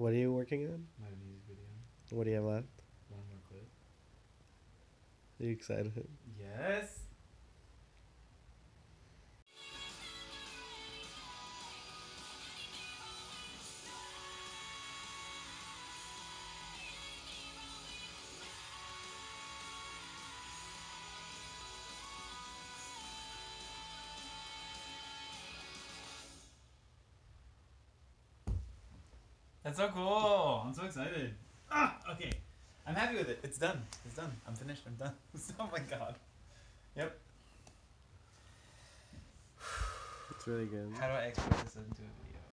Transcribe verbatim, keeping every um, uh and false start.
What are you working on? My music video. What do you have left? One more clip. Are you excited? Yes. That's so cool. I'm so excited. Ah, okay. I'm happy with it. It's done. It's done. I'm finished. I'm done. Oh my god. Yep. It's really good. How do I export this into a video?